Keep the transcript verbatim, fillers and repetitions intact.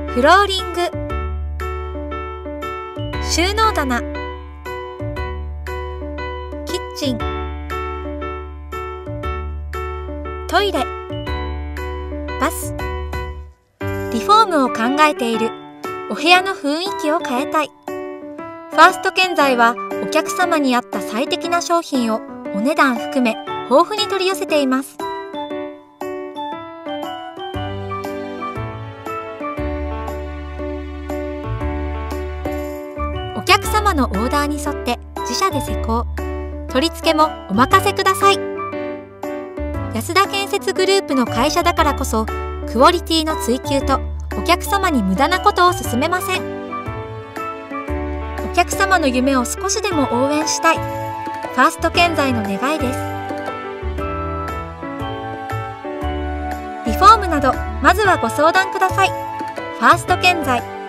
フローリング、収納棚、キッチン、トイレ、バス。リフォームを考えている。お部屋の雰囲気を変えたい。ファースト建材はお客様に合った最適な商品をお値段含め豊富に取り寄せています。お客様のオーダーに沿って自社で施工。取り付けもお任せください。安田建設グループの会社だからこそ、クオリティの追求とお客様に無駄なことを勧めません。お客様の夢を少しでも応援したい。ファースト建材の願いです。リフォームなど、まずはご相談ください。ファースト建材。